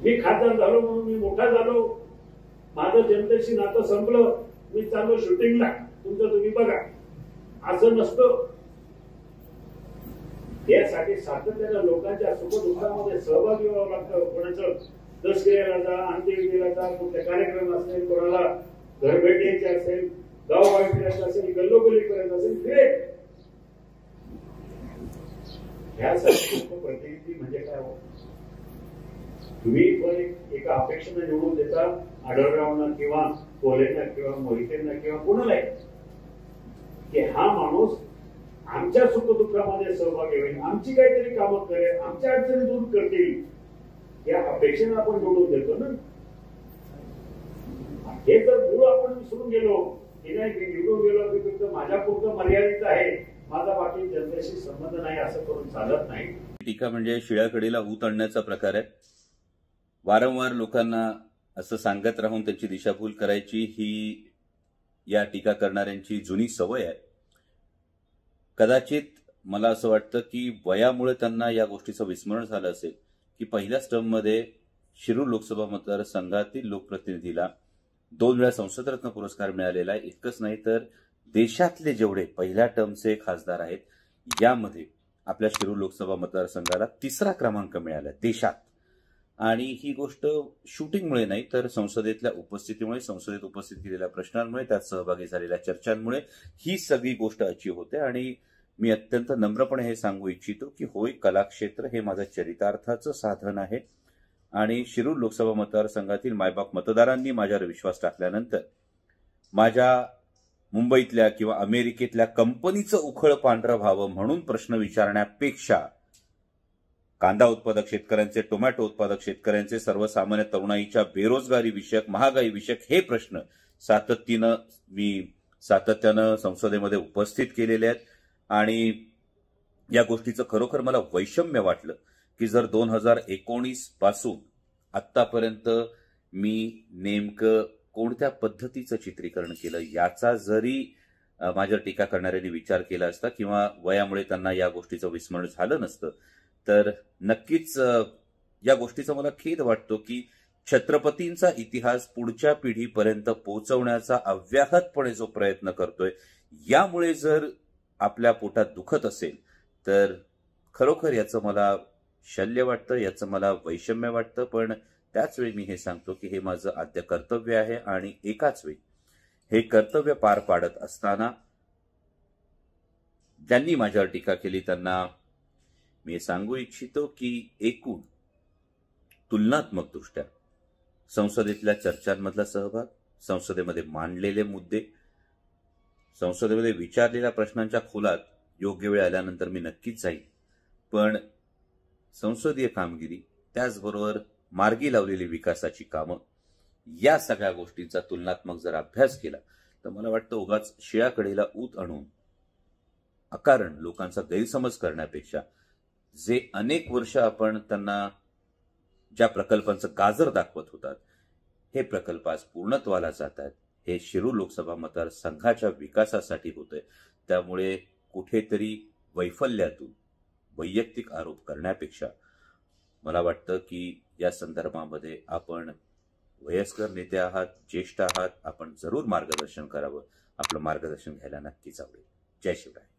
मी खासदार झालो म्हणून मी मोठा झालो, माझं जनतेशी नातं संपलं, मी चाललो शूटिंगला, तुमचं तुम्ही बघा, असं नसतं. यासाठी सातत्यानं लोकांच्या सुखदुःखामध्ये सहभागी व्हावं लागतं. कोणाचं दसऱ्याला जा, अंत्यविधीला जा, कुठले कार्यक्रम असेल, कोणाला घर भेट द्यायचे असेल, गावगावी फिरायचं असेल, गल्लोगल्ली करायचं असेल, फिरे. ह्यासाठी प्रतिनिधी म्हणजे काय हो? तुम्ही पण एका अपेक्षेनं निवडून देता, आढळरावांना किंवा कोल्हेंना किंवा मोहितेंना किंवा कोणाला की हा माणूस आमच्या सुखदुःखामध्ये सहभागी होईल, आमची काहीतरी कामं करेल, आमच्या अडचणी दूर करतील, या अपेक्षेनं आपण निवडून देतो ना. हे जर मूळ आपण विसरून गेलो की नाही, मी निवडून गेलो की फक्त माझ्यापुरतं मर्यादित आहे, माझा बाकी जनतेशी संबंध नाही, असं करून चालत नाही. टीका म्हणजे शिळ्याकडीला ऊत आणण्याचा प्रकार आहे. वारंवार लोकांना असं सांगत राहून त्यांची दिशाभूल करायची ही या टीका करणाऱ्यांची जुनी सवय आहे. कदाचित मला असं वाटतं की वयामुळे त्यांना या गोष्टीचं विस्मरण झालं असेल की पहिल्याच टर्ममध्ये शिरूर लोकसभा मतदारसंघातील लोकप्रतिनिधीला 2 वेळा संसदरत्न पुरस्कार मिळालेला आहे. इतकंच नाही तर देशातले जेवढे पहिल्या टर्मचे खासदार आहेत, यामध्ये आपल्या शिरूर लोकसभा मतदारसंघाला 3रा क्रमांक मिळाला देशात. आणि ही गोष्ट शूटिंगमुळे नाही तर संसदेतल्या उपस्थितीमुळे, संसदेत उपस्थित केलेल्या प्रश्नांमुळे, त्यात सहभागी झालेल्या चर्चांमुळे ही सगळी गोष्ट अचीव होते. आणि मी अत्यंत नम्रपणे हे सांगू इच्छितो की होय, कलाक्षेत्र हे माझं चरितार्थाचं साधन आहे. आणि शिरूर लोकसभा मतदारसंघातील मायबाप मतदारांनी माझ्यावर विश्वास टाकल्यानंतर माझ्या मुंबईतल्या किंवा अमेरिकेतल्या कंपनीचं उखळ पांढरं व्हावं म्हणून प्रश्न विचारण्यापेक्षा कांदा उत्पादक शेतकऱ्यांचे, टोमॅटो उत्पादक शेतकऱ्यांचे, सर्वसामान्य तरुणाईच्या बेरोजगारी विषयक, महागाई विषयक हे प्रश्न सातत्यानं संसदेमध्ये उपस्थित केलेले आहेत. आणि या गोष्टीचं खरोखर मला वैषम्य वाटलं की जर 2019 पासून आतापर्यंत मी नेमकं कोणत्या पद्धतीचं चित्रीकरण केलं याचा जरी माझ्या टीका करणाऱ्यांनी विचार केला असता किंवा वयामुळे त्यांना या गोष्टीचं विस्मरण झालं नसतं, तर नक्कीच या गोष्टीचा मला खेद वाटतो की छत्रपतींचा इतिहास पुढच्या पिढीपर्यंत पोहोचवण्याचा अव्याहतपणे जो प्रयत्न करतोय, यामुळे जर आपल्या पोटात दुखत असेल तर खरोखर याचं मला शल्य वाटतं, याचं मला वैषम्य वाटतं. पण त्याच वेळी मी हे सांगतो की हे माझं आद्य कर्तव्य आहे. आणि एकाच वेळी हे कर्तव्य पार पाडत असताना ज्यांनी माझ्यावर टीका केली त्यांना मी सांगू इच्छितो की एकूण तुलनात्मक दृष्ट्या संसदेतल्या चर्चांमधला सहभाग, संसदेमध्ये मांडलेले मुद्दे, संसदेमध्ये विचारलेल्या प्रश्नांच्या खोलात योग्य वेळ आल्यानंतर मी नक्कीच जाईन. पण संसदीय कामगिरी, त्याचबरोबर मार्गी लावलेली विकासाची कामं, या सगळ्या गोष्टींचा तुलनात्मक जर अभ्यास केला तर मला वाटतं उगाच शिळ्याकडेला ऊत आणून अकारण लोकांचा गैरसमज करण्यापेक्षा जे अनेक वर्ष आपण त्यांना ज्या प्रकल्पांचं गाजर दाखवत होतात, हे प्रकल्प आज पूर्णत्वाला जात आहेत. हे शिरूर लोकसभा मतदारसंघाच्या विकासासाठी होतंय. त्यामुळे कुठेतरी वैफल्यातून वैयक्तिक आरोप करण्यापेक्षा मला वाटतं की या संदर्भामध्ये आपण वयस्कर नेते आहात, ज्येष्ठ आहात, आपण जरूर मार्गदर्शन करावं. आपलं मार्गदर्शन घ्यायला नक्कीच आवडेल. जय शिवराय.